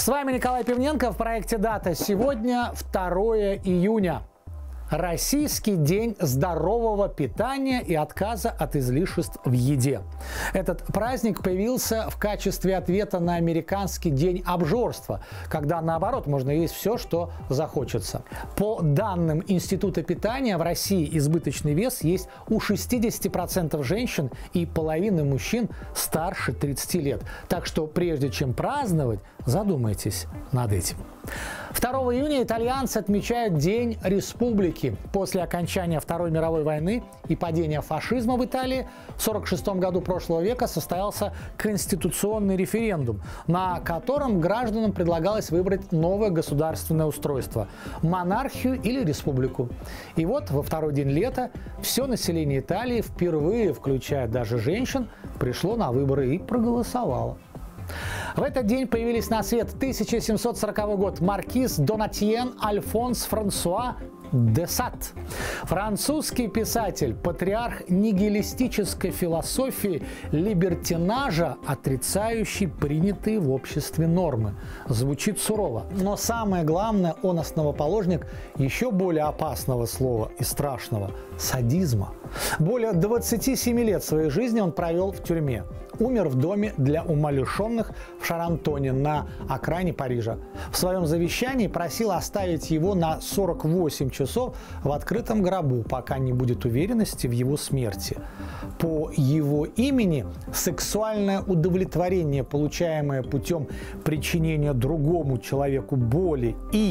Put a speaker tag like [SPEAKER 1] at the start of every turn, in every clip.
[SPEAKER 1] С вами Николай Пивненко в проекте «Дата». Сегодня 2 июня. Российский день здорового питания и отказа от излишеств в еде. Этот праздник появился в качестве ответа на американский день обжорства, когда, наоборот, можно есть все, что захочется. По данным Института питания, в России избыточный вес есть у 60% женщин и половины мужчин старше 30 лет. Так что прежде чем праздновать, задумайтесь над этим. 2 июня итальянцы отмечают День Республики. После окончания Второй мировой войны и падения фашизма в Италии в 1946 году прошлого века состоялся конституционный референдум, на котором гражданам предлагалось выбрать новое государственное устройство – монархию или республику. И вот во второй день лета все население Италии впервые, включая даже женщин, пришло на выборы и проголосовало. В этот день появились на свет 1740 год маркиз Донатьен Альфонс Франсуа де Сад, французский писатель, патриарх нигилистической философии либертинажа, отрицающий принятые в обществе нормы. Звучит сурово. Но самое главное, он основоположник еще более опасного слова и страшного – садизма. Более 27 лет своей жизни он провел в тюрьме. Умер в доме для умалишенных в Шарантоне на окраине Парижа. В своем завещании просил оставить его на 48 часов в открытом гробу, пока не будет уверенности в его смерти. По его имени сексуальное удовлетворение, получаемое путем причинения другому человеку боли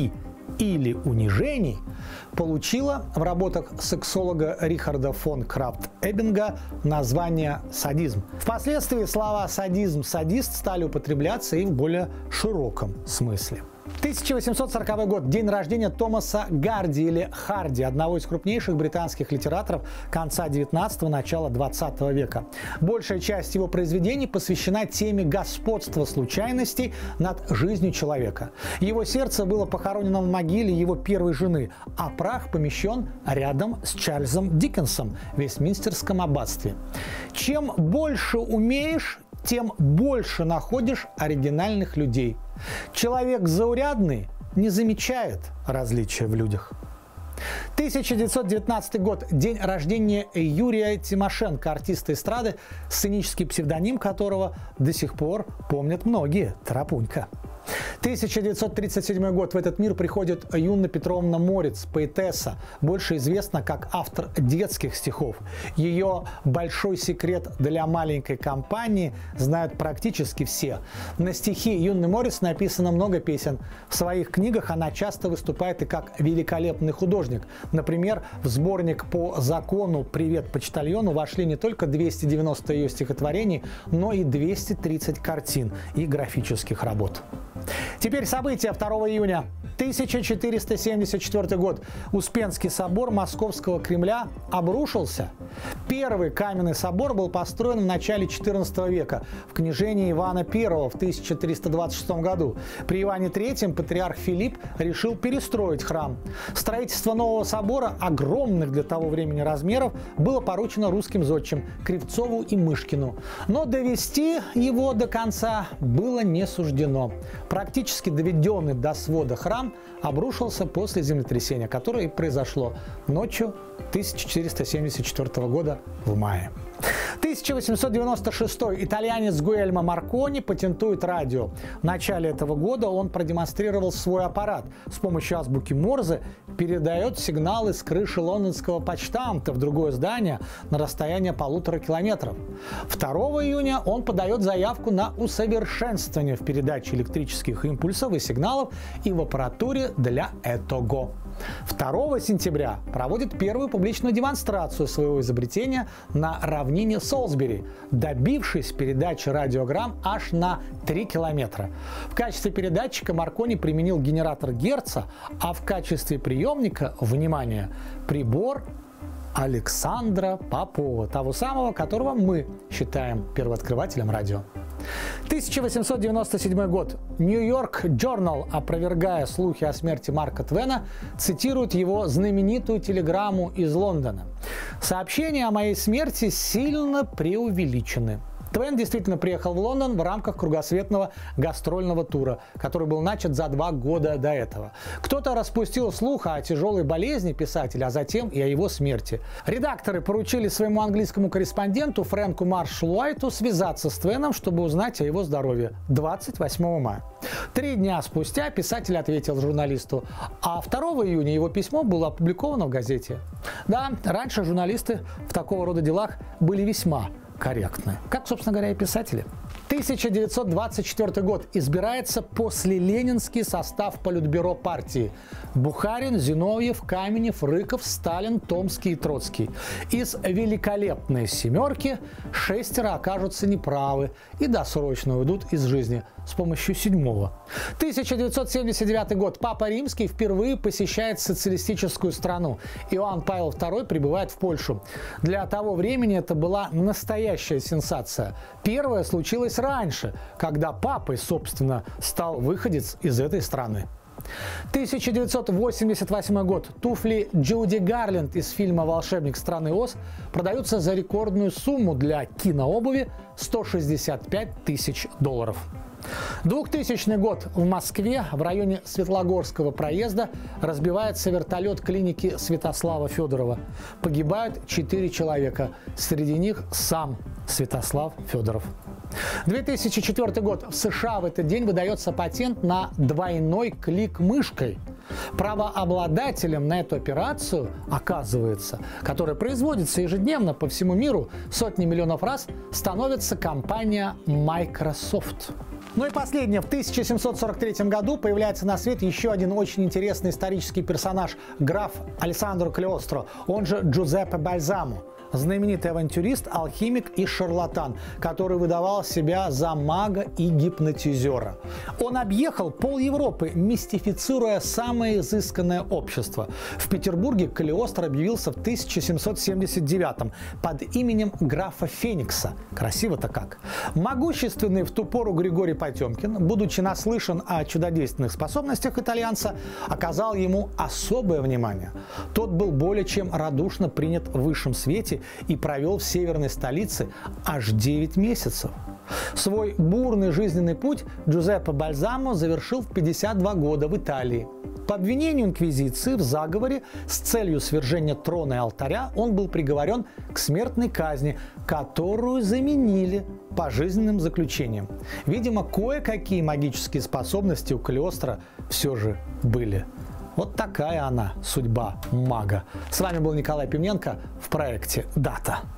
[SPEAKER 1] или унижений, получила в работах сексолога Рихарда фон Крафт-Эббинга название «садизм». Впоследствии слова «садизм», «садист» стали употребляться и в более широком смысле. 1840 год – день рождения Томаса Гарди или Харди, одного из крупнейших британских литераторов конца 19-го, начала 20 века. Большая часть его произведений посвящена теме господства случайностей над жизнью человека. Его сердце было похоронено в могиле его первой жены, а прах помещен рядом с Чарльзом Диккенсом в Вестминстерском аббатстве. Чем больше умеешь, тем больше находишь оригинальных людей. Человек заурядный не замечает различия в людях. 1919 год – день рождения Юрия Тимошенко, артиста эстрады, сценический псевдоним которого до сих пор помнят многие – Тарапунька. 1937 год. В этот мир приходит Юна Петровна Морец, поэтесса, больше известна как автор детских стихов. Ее большой секрет для маленькой компании знают практически все. На стихи Юны Морец написано много песен. В своих книгах она часто выступает и как великолепный художник. Например, в сборник по закону «Привет почтальону» вошли не только 290 ее стихотворений, но и 230 картин и графических работ. Теперь события 2 июня. 1474 год. Успенский собор Московского Кремля обрушился. Первый каменный собор был построен в начале XIV века в княжении Ивана I в 1326 году. При Иване III патриарх Филипп решил перестроить храм. Строительство нового собора, огромных для того времени размеров, было поручено русским зодчим Кривцову и Мышкину. Но довести его до конца было не суждено. Практически доведенный до свода храм обрушился после землетрясения, которое произошло ночью 1474 года в мае. 1896. Итальянец Гуэльмо Маркони патентует радио. В начале этого года он продемонстрировал свой аппарат. С помощью азбуки Морзе передает сигналы с крыши лондонского почтамта в другое здание на расстояние 1,5 километров. 2 июня он подает заявку на усовершенствование в передаче электрических импульсов и сигналов и в аппаратуре для этого. 2 сентября проводит первую публичную демонстрацию своего изобретения на равнине Солсбери, добившись передачи радиограмм аж на 3 километра. В качестве передатчика Маркони применил генератор Герца, а в качестве приемника, внимание, прибор Александра Попова, того самого, которого мы считаем первооткрывателем радио. 1897 год. Нью-Йорк Journal, опровергая слухи о смерти Марка Твена, цитирует его знаменитую телеграмму из Лондона. «Сообщения о моей смерти сильно преувеличены. Твен действительно приехал в Лондон в рамках кругосветного гастрольного тура, который был начат за 2 года до этого. Кто-то распустил слух о тяжелой болезни писателя, а затем и о его смерти. Редакторы поручили своему английскому корреспонденту Фрэнку Маршалу Уайту связаться с Твеном, чтобы узнать о его здоровье 28 мая. 3 дня спустя писатель ответил журналисту, а 2 июня его письмо было опубликовано в газете. Да, раньше журналисты в такого рода делах были весьма корректны. Как, собственно говоря, и писатели. 1924 год. Избирается послеленинский состав Политбюро партии. Бухарин, Зиновьев, Каменев, Рыков, Сталин, Томский и Троцкий. Из великолепной семерки 6 окажутся неправы и досрочно уйдут из жизни с помощью 7-го. 1979 год. Папа Римский впервые посещает социалистическую страну. Иоанн Павел II прибывает в Польшу. Для того времени это была настоящая сенсация. Первое случилось раньше, когда папой, собственно, стал выходец из этой страны. 1988 год. Туфли Джуди Гарленд из фильма «Волшебник страны Оз» продаются за рекордную сумму для кинообуви – $165 тысяч. 2000 год. В Москве в районе Светлогорского проезда разбивается вертолет клиники Святослава Федорова. Погибают 4 человека. Среди них сам Святослав Федоров. 2004 год. В США в этот день выдается патент на двойной клик мышкой. Правообладателем на эту операцию, оказывается, которая производится ежедневно по всему миру сотни миллионов раз, становится компания Microsoft. Ну и последнее. В 1743 году появляется на свет еще один очень интересный исторический персонаж – граф Алессандро Калиостро, он же Джузеппе Бальзамо. Знаменитый авантюрист, алхимик и шарлатан, который выдавал себя за мага и гипнотизера. Он объехал пол Европы, мистифицируя самое изысканное общество. В Петербурге Калиостро объявился в 1779 под именем графа Феникса. Красиво-то как. Могущественный в ту пору Григорий Потемкин, будучи наслышан о чудодейственных способностях итальянца, оказал ему особое внимание. Тот был более чем радушно принят в высшем свете и провел в северной столице аж 9 месяцев. Свой бурный жизненный путь Джузеппе Бальзамо завершил в 52 года в Италии. По обвинению инквизиции в заговоре с целью свержения трона и алтаря он был приговорен к смертной казни, которую заменили пожизненным заключением. Видимо, кое-какие магические способности у Калиостро все же были. Вот такая она, судьба мага. С вами был Николай Пименко в проекте «Дата».